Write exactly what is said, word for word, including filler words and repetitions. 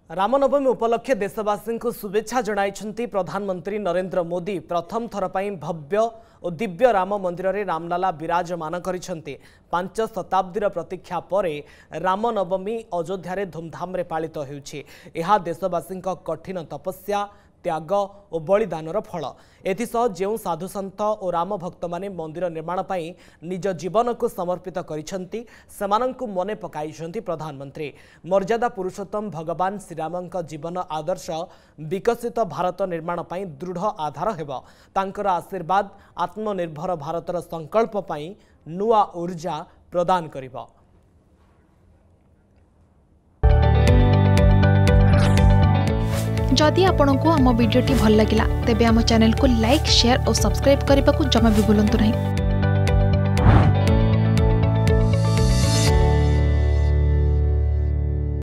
रामनवमी उपलक्षे देशवासी को शुभेच्छा जणाइछन्ति प्रधानमंत्री नरेंद्र मोदी। प्रथम थर पई भव्य और दिव्य राम मंदिर रे रामलाला विराजमान करिछन्ति। पांच शताब्दीर प्रतीक्षा परे रामनवमी अयोध्या रे धूमधाम रे पालित हेउछि। एहा देशवासी कठिन तपस्या त्याग और बलिदानर फल। एथिसह जो साधु सन्त और राम भक्त माने मंदिर निर्माण पाई निज जीवन को समर्पित करिसेंती सेमानंकु मने पकाइछन्ती प्रधानमंत्री। मर्यादा पुरुषोत्तम भगवान श्रीरामंक जीवन आदर्श विकसित भारत निर्माण पाई दृढ़ आधार हेबो। तांकर आशीर्वाद आत्मनिर्भर भारतर संकल्प पाई नुआ ऊर्जा प्रदान करिबो। जदि आपंक आम भिडी भल लगा तेब आम चैनल को लाइक शेयर और सब्सक्राइब करने को जमा भी भूलु नहीं।